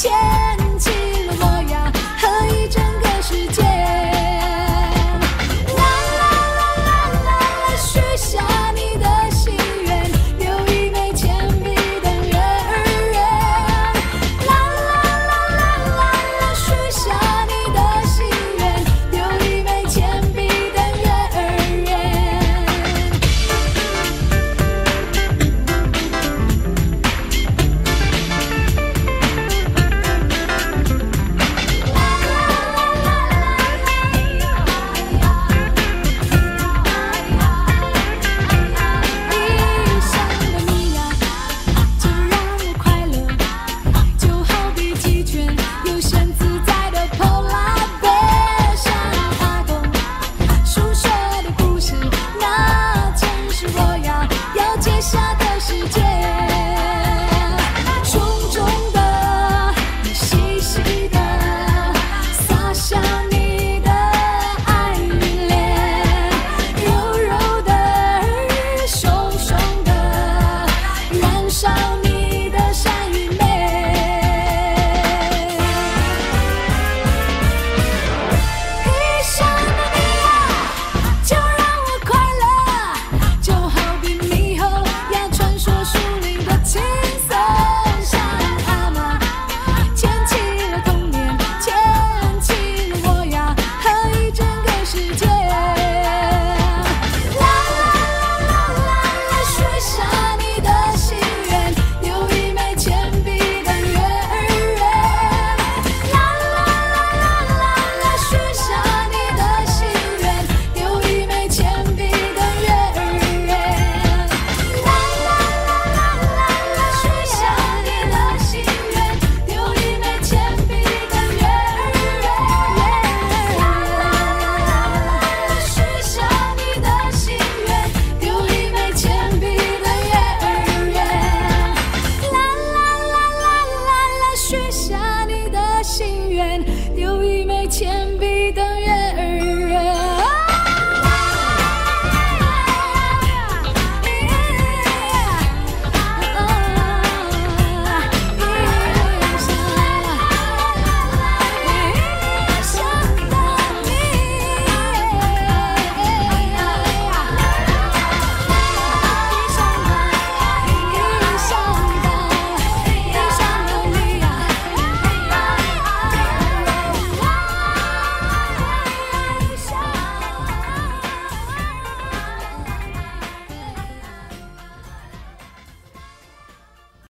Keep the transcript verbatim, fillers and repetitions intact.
牵起了我呀和一整个世界。啦啦啦啦啦啦，许下你的心愿，留一枚铅笔等月儿圆。啦啦啦啦啦啦，许下你的心愿，留一枚铅笔等月儿圆。一想到你呀，就让我快乐，就好比鸡圈悠闲自在的跑拉背，像阿公述说的故事，那曾是我呀要接下的世界。重重的，细细的，洒向你的爱与恋，柔柔的，熊熊的，燃烧你的善与美。一想到你呀，就让我快乐，就好比猕猴呀穿梭树林的轻松，像阿妈牵起了童年，牵起了我呀和一整个世界。啦啦啦啦啦，许下你的心愿，留一枚铅笔等月儿圆。啦啦啦啦啦啦，许下你的心愿，留一枚铅笔等月儿圆。啦啦啦啦啦啦，许下你的心愿，留一枚铅笔等月儿圆。啦啦啦啦啦，许下你的心愿，留一枚铅笔等月儿圆。啦啦啦啦啦啦，许下你的心愿，留一枚铅笔。